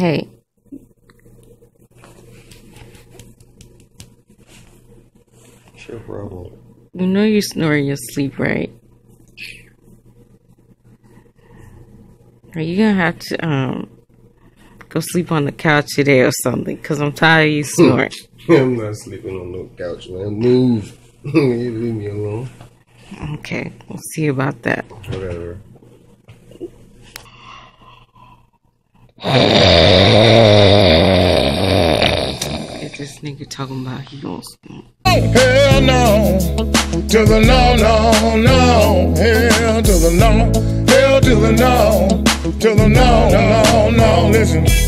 Hey. What's your problem? You know you snore in your sleep, right? Are you gonna have to go sleep on the couch today or something? Cause I'm tired of you snoring. I'm not sleeping on no couch, man. Move. You leave me alone. Okay, we'll see about that. Whatever. If this nigga talking about he gonna smoke. Hell no, to the no, no, no. Hell to the no, hell to the no, to the no, no, no. Listen.